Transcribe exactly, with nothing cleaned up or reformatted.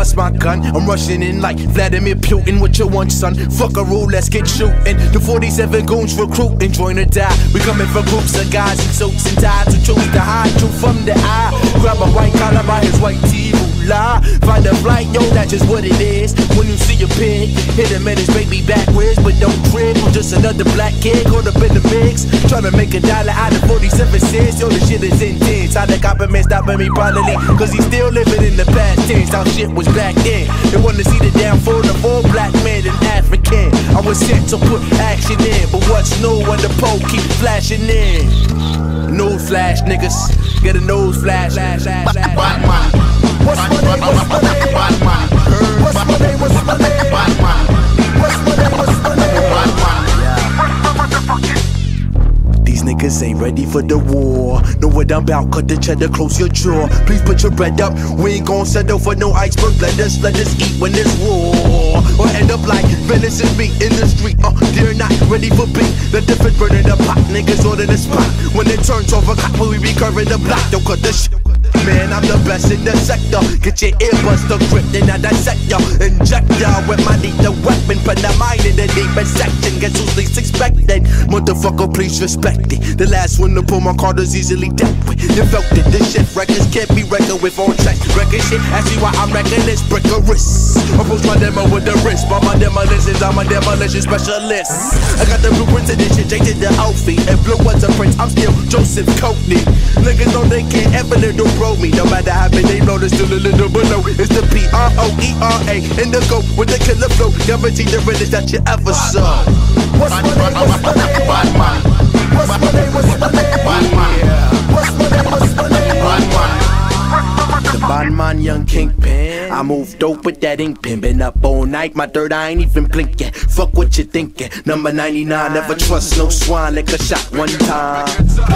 bust my gun. I'm rushing in like Vladimir Putin with your one son. Fuck a rule, let's get shooting. The forty-seven goons recruiting, join or die. We coming for groups of guys in suits and ties who choose to hide you from the eye. Grab a white collar by his white tee, lie. Find a flight, yo, that's just what it is. When you see a pig, hit him in his baby backwards, but don't trip. I'm just another black kid caught up in the mix, trying to make a dollar out of forty-seven cents. Yo, this shit is intense. How the government stopping me probably, cause he's still living in the past tense. How shit was back then. They wanna see the downfall of all black men and African. I was sent to put action in, but what's new when the pole keep flashing in? Nose flash, niggas. Get a nose flash. Bad man. What's my name? What's my name? Bad man. What's my name? What's my name? Bad man. What's my name? What's my name? Bad man. These niggas ain't ready for the war. Know what I'm about, cut the cheddar, close your jaw. Please put your bread up, we ain't gon' settle for no iceberg. Let us, let us eat when it's raw, or end up like venison meat in the street. Uh, they're not ready for beat. The difference burning the pot, niggas on in the spot. When it turns over cop, we be curving the block. Don't cut the shit. Man, I'm the best in the sector. Get your earbuds to grip, then I dissect ya. Inject ya with my lethal weapon. Put the mind in the deepest section. Guess who's least expected? Motherfucker, please respect it. The last one to pull my card is easily dealt with. You felt it, this shit records can't be reckoned with on tracks. Record shit, ask me why I'm reckless, break a wrist. Approach my demo with the wrist. By my demolitions, I'm a demolition specialist. I got the blueprints of this shit, changed the outfit. And blue was a prince, I'm still Joseph Courtney. Niggas know they can't ever live the road me. No matter how big they blow, there's still a little below. It's the P R O E R A Indigo with the killer flow. Guaranteed the realest that you ever saw. What's my name? What's my name? Bad man. What's my name? What's my name? Bad man. What's my name? What's my name? Bad man. The bad man, young kingpin. I move dope with that ink pen. Been up all night, my third eye ain't even blinking. Fuck what you thinking. Number ninety-nine, never trust no swine. Like a shot one time.